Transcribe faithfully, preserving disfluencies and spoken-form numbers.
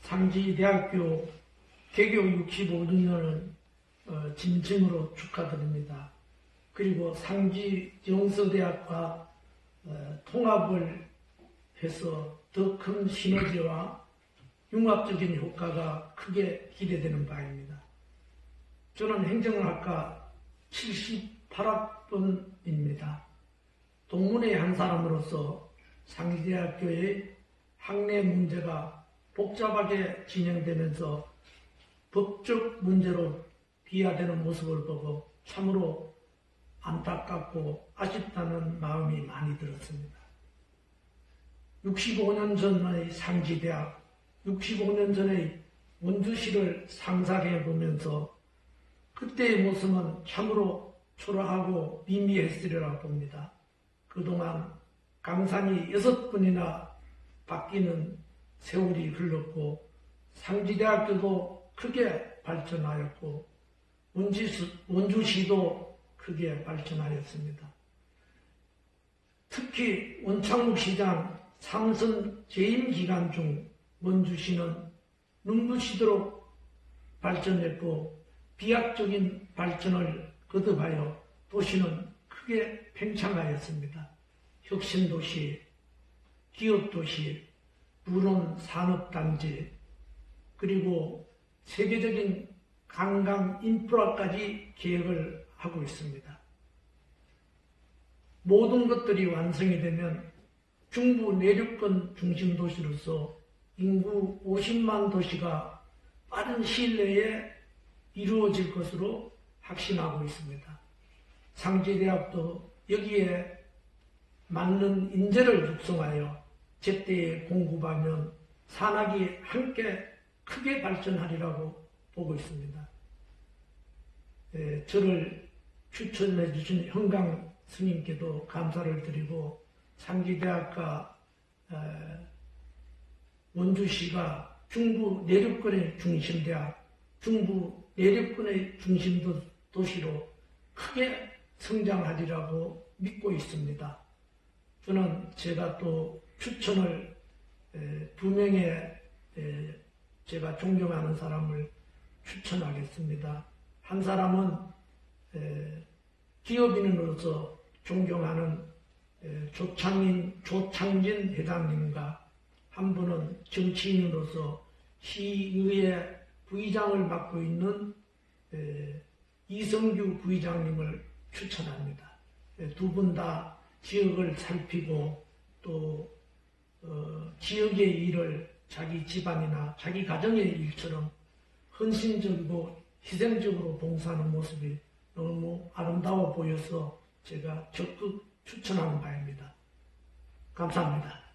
상지대학교 개교 육십오 주년을 어, 진심으로 축하드립니다. 그리고 상지정서대학과 어, 통합을 해서 더 큰 시너지와 융합적인 효과가 크게 기대되는 바입니다. 저는 행정학과 칠십팔 학번입니다. 동문회 한 사람으로서 상지대학교의 학내 문제가 복잡하게 진행되면서 법적 문제로 비화되는 모습을 보고 참으로 안타깝고 아쉽다는 마음이 많이 들었습니다. 육십오 년 전의 상지대학, 육십오 년 전의 원주시를 상상해 보면서 그때의 모습은 참으로 초라하고 미미했으리라 봅니다. 그동안 강산이 여섯 번이나 바뀌는 세월이 흘렀고 상지대학교도 크게 발전하였고 원주시, 원주시도 크게 발전하였습니다. 특히 원창욱 시장 삼선 재임 기간 중 원주시는 눈부시도록 발전했고 비약적인 발전을 거듭하여 도시는 크게 팽창하였습니다. 혁신도시, 기업도시, 물론 산업단지, 그리고 세계적인 관광 인프라까지 계획을 하고 있습니다. 모든 것들이 완성이 되면 중부 내륙권 중심 도시로서 인구 오십만 도시가 빠른 시일 내에 이루어질 것으로 확신하고 있습니다. 상지대학도 여기에 맞는 인재를 육성하여 제때에 공급하면 산학이 함께 크게 발전하리라고 보고 있습니다. 예, 저를 추천해 주신 현강 스님께도 감사를 드리고 상지대학과 에, 원주시가 중부 내륙권의 중심대학, 중부 내륙권의 중심 도시로 크게 성장하리라고 믿고 있습니다. 저는 제가 또 추천을 에, 두 명의 에, 제가 존경하는 사람을 추천하겠습니다. 한 사람은 에, 기업인으로서 존경하는 에, 조창인, 조창진 회장님과 한 분은 정치인으로서 시의회 부의장을 맡고 있는 에, 이성규 부의장님을 추천합니다. 두 분 다 지역을 살피고 또 어, 지역의 일을 자기 집안이나 자기 가정의 일처럼 헌신적이고 희생적으로 봉사하는 모습이 너무 아름다워 보여서 제가 적극 추천하는 바입니다. 감사합니다.